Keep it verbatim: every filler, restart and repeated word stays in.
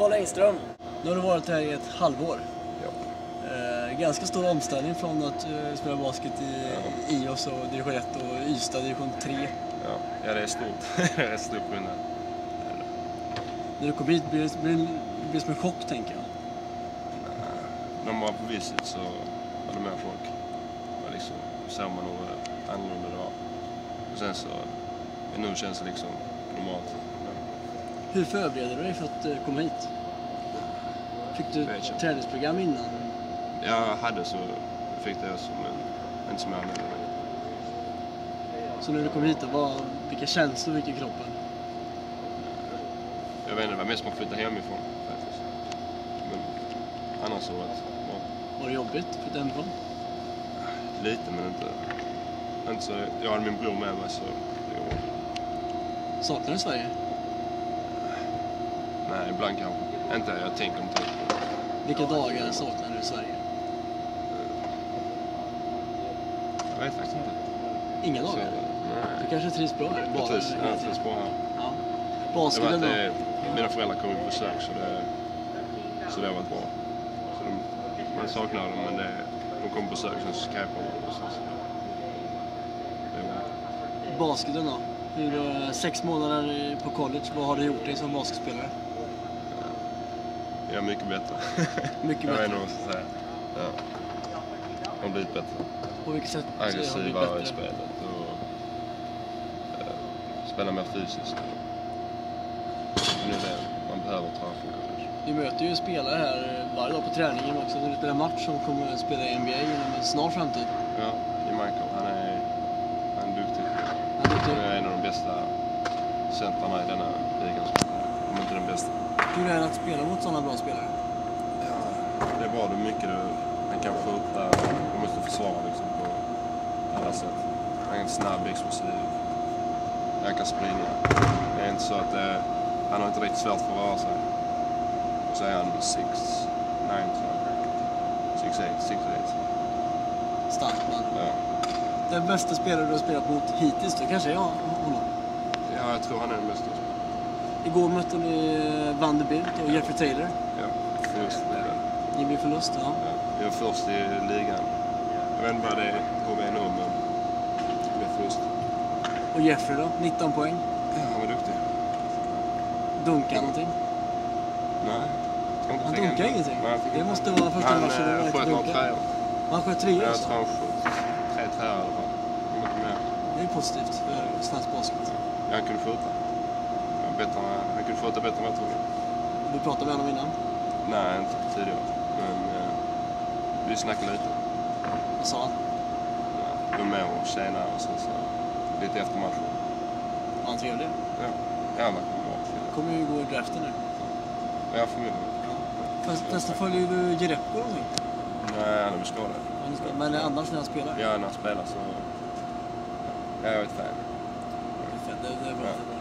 Paul Engström, nu har du varit här i ett halvår. Ja. Eh, ganska stor omställning från att uh, spela basket i ja. I O S och division ett och Ystad division tre. Ja, ja det är stort. Det är stor skillnad. När du kom hit blir det, blir det som en chock, tänker jag. Nej, när man var på visit så var det mer folk. Och liksom såg man nog annorlunda det var. Och sen så, nu känns det liksom normalt. Ja. Hur förbereder du dig för att uh, komma hit? Fick du ett träningsprogram innan? Ja, jag hade så fick det också, men inte så mycket. Så när du kom hit, då, vad, vilka känslor fick i kroppen? Jag vet inte, det var mest man flyttade hemifrån faktiskt. Men annars så var det bra. Var det jobbigt att flytta hemifrån? Lite, men inte, inte så. Jag hade min bror med mig, så det var... Saknar du Sverige? Nej, ibland kanske. Inte, jag tänker inte. Vilka dagar saknar du Sverige? Jag vet faktiskt inte. Inga dagar? Så, nej. Du kanske trivs bra här? Jag trivs, jag trivs bra här. Ja. Basketen då? Det, mina föräldrar kom på besök, så det, så det har varit bra. Så de, man saknar dem, men det, de kom på besök, sen så kan jag på dem. Så, så. Det är bra. Basketen då? Hur, sex månader på college, vad har du gjort dig som basketspelare? Ja, mycket bättre. Mycket jag bättre? Jag vet inte vad jag ska säga. Ja. De har blivit bättre. På vilket sätt aggressivare i spelet och äh, spela mer fysiskt. Nu är det man behöver träffa. Du möter ju spelare här varje dag på träningen också. Du spelar match som kommer att spela i N B A inom en snar framtid. Ja, i Michael. Han är, han är duktig. Han är duktig. Han är en av de bästa centrarna i denna ligan. Om inte den bästa. Hur är det att spela mot sådana bra spelare? Ja, det är bra. Det är mycket du, han kan skjuta. Du måste försvara liksom på alla sätt. Han är snabb, explosiv. Han kan springa. Det är inte så att det, han har inte riktigt svårt för att röra sig. Och så är han sex nine, sex eight, sex eight. Stark man. Ja. Den bästa spelare du har spelat mot hittills, då kanske är jag honom. Ja, jag tror han är den bästa. Igår mötte ni Vanderbilt och Jeffrey Taylor. Ja, förlust blev det. Det blir förlust, ja. Ja. Jag är först i ligan. Jag vet inte vad det är, hur vi är nu, men det blev förlust. Och Jeffrey då? nitton poäng. Ja, han var duktig. Dunkar någonting? Nej. Han dunkar ingenting? Nej, det måste vara första han, matchen. Han sköt några träor. Han sköt tre Jag också? tror han sköt tre träor i alla fall. Det är positivt för svensk basket. Ja, han kunde skjuta. Bättre, han kunde skjuta bättre än jag trodde. Du pratade med honom innan? Nej, inte tidigare. Men eh, vi snackade lite. Vad sa han? Ja, de är med och tjänar och sen så lite efter matchen. Var han trevlig? Ja, ja han var bra. Kommer ju gå i draften nu. Ja, förmodligen. Ja. Nästa följer du Jerebko någonting? Nej, han är väl skadad. Men annars när han spelar? Ja, när han spelar så... Ja, jag är ett fan. Det är, det är bra. Ja.